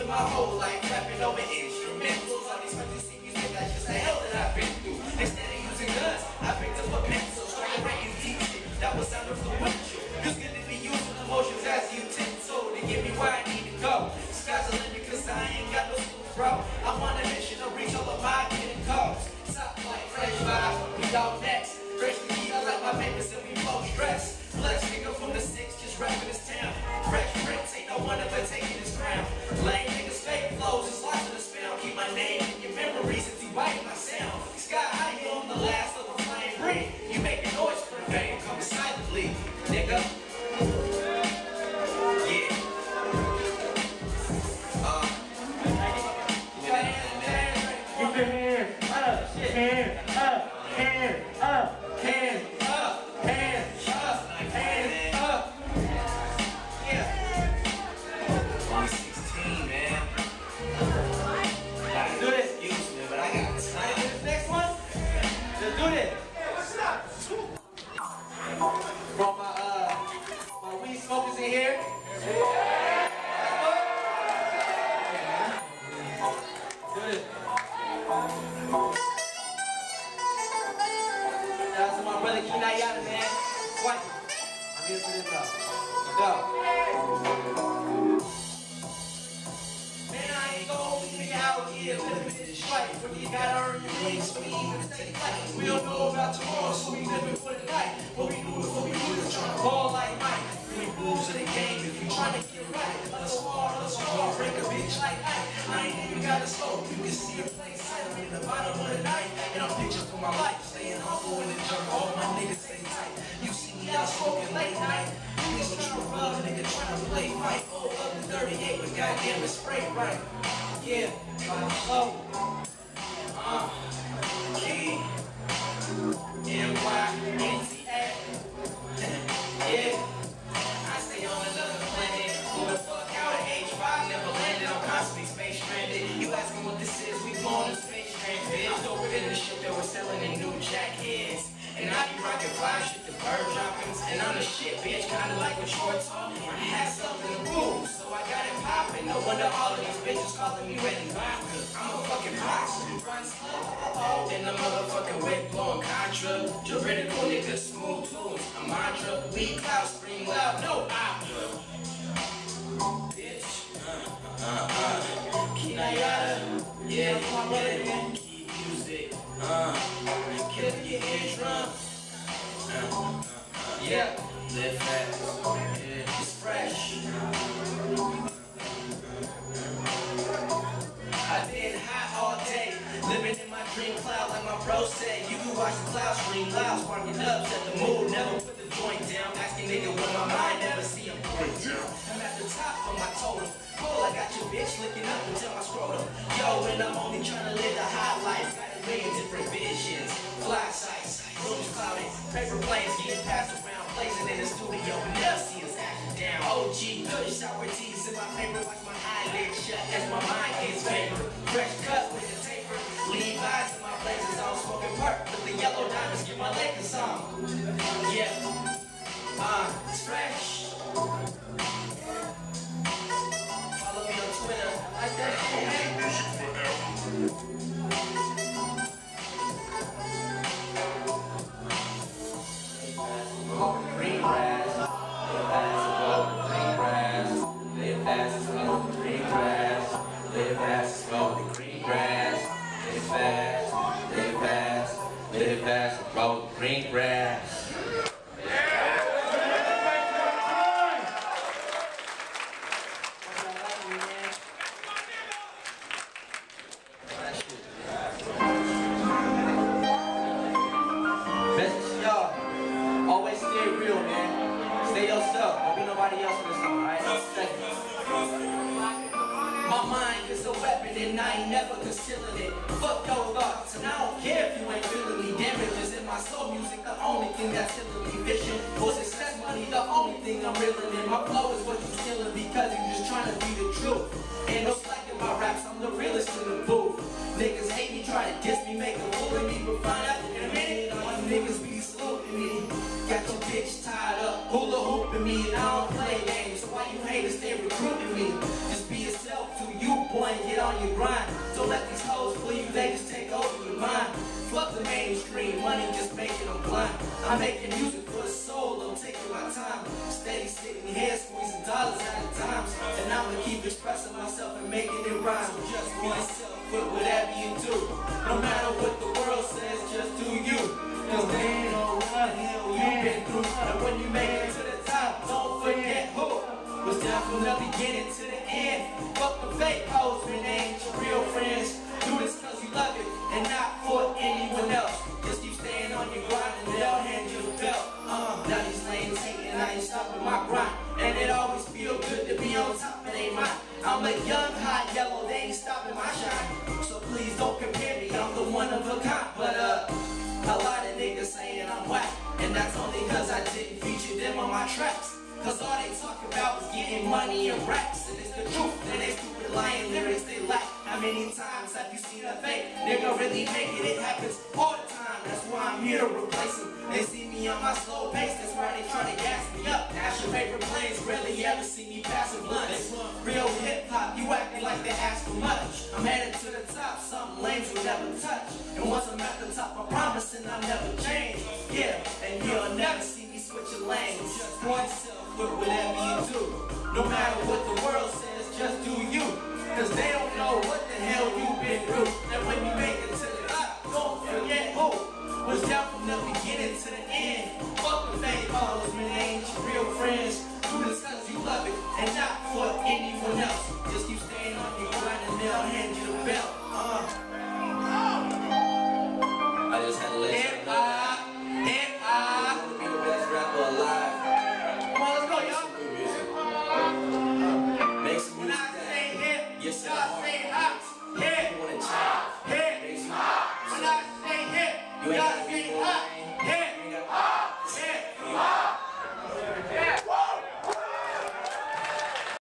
my whole life, rapping over instrumentals. All these country singers think that's just the hell that I've been through. Instead of using guns, I picked up a pencil, started writing deep shit that was sound influential. It's good to be using emotions as utensil to get me where I need to go. Sky's the limit cause I ain't got no school, bro. I'm on a mission to reach all of my hidden goals. Top like fresh vibes, we out next. Fresh tequila like my papers and we blow stress. Blessed nigga from the six, just rapping this town. Fresh prints, ain't no one ever taking his crown. Lame niggas, fake flows, just lots of the spell. Keep my name in your memories since you biting my sound. Sky high, you on the last of a flame ring. You making noise for the fame, coming silently, nigga. Yeah. Keep your hands up, hands up, hands up, hands up, hands up, hands up. Yeah. Only 16, man. Let's do this. Excuse me, but I got time. Ready for this next one? Let's do this. Brought my weed smokers in here. Do this. Shout out to my brother Kinayata, man. Swipe it. I'm here for this love. Let's go. Man, I ain't gon' be out here living this life. But you gotta earn your wings for me even to take flight. We don't know about tomorrow, so we living for the night. What we do before we do is trying to ball like Mike. Three rules of the game if you trying to get right. Hustle hard, break a bitch like Ike. I ain't even got a smoke, you can see it plain sight in the bottom of the night. And I'm picturing for my life, staying humble in the jungle. All my niggas stay tight. You see me out smoking late night. Niggas a true love, nigga trying to play fight. Oh, up to 38, but goddamn it's spray right. Yeah, oh, G, N-Y-N-T-A. Yeah, I stay on another planet. Who the fuck out of H5, never landed. I'm constantly space stranded. You asking what this is, we blowing in space transit. I'm doper than the shit that we're selling in new jackheads. And I be rockin' fly shit to bird droppings. And I'm the shit, bitch, kinda like a short talk. I had something to prove, so I got it poppin'. No wonder all of these bitches calling me Red and Vodka. I'm a fucking boxer, run slow. And the motherfucking whip blowing Contra. Juridical nigga, smooth tunes, a mantra. We cloud, scream loud, no opera. Bitch, Kinayata, yeah, key music, kill your eardrum. Yeah, live fast, yeah, it's fresh. I've been high all day, living in my dream cloud like my bro said. You can watch the clouds scream loud, sparking up, set the mood, never put the joint down. Asking nigga where my mind, never see him point down. I'm at the top of my totem. Oh, I got your bitch licking up until my scrotum. Yo, and I'm only trying to live the high life. Got a million different visions. Fly sights, rooms clouded, paper planes getting passed around, blazing in the studio, and they'll see us acting down. OG, good sour teas in my paper, watch my eyelids shut as my mind gets vapor. Fresh cut with the taper, Levi's in my blazers on, smoking perk with the yellow diamonds, get my Lakers on. Yeah, it's fresh. Follow me on Twitter, like that shit, man. Green grass, live fast and go to green grass, live fast and go to green grass, live fast and go to green grass, live fast, live fast, live fast and go to green grass. Always stay real, man. Stay yourself. Don't be nobody else in this song, alright? My mind is a weapon and I ain't never concealing it. Fuck your thoughts and I don't care if you ain't feeling me. Damages in my soul music, the only thing that's killing me. Vision for success, money, the only thing I'm reeling in. My flow is what you stealing because you just trying to be the truth. Ain't no slack in my raps, I'm the realest in the booth. Niggas hate me, try to diss me, make a fool of me, but find out in a minute, all you niggas be saluting me. Got your bitch tied up, hula hooping me, and I don't play games. So why you haters stay recruiting me? Just be yourself to you. from the beginning to the end. Fuck the fake hoes, man, they ain't your real friends. Do this cause you love it and not for anyone else. Just keep staying on your grind and they'll hand you the belt. Now these lanes hating, I ain't stopping my grind. And it always feel good to be on top, it ain't mine. I'm a young, hot yellow, they ain't stopping my shine. So please don't compare me, I'm the one of a kind. But a lot of niggas saying I'm whack, and that's only cause I didn't feature them on my tracks. Cause all they talk about is getting money and racks. And it's the truth, and they stupid lying lyrics they lack. How many times have you seen a fake nigga really make it? It happens all the time, that's why I'm here to replace them. They see me on my slow pace, that's why they try to gas me up. Ask your favorite planes, rarely ever see me passing blunts. Real hip-hop, you acting like they ask for much. I'm headed to the top, something lames will never touch. And once I'm at the top, I'm promising I'll never change. Yeah, and you'll never see me switching lanes. Just one self with whatever you do. No matter what the world says, just do you. Cause they don't know what the hell you've been through. And when you make it to the top, don't forget who was down from the beginning to the end. Fuck the fake hoes, man, they ain't your real friends.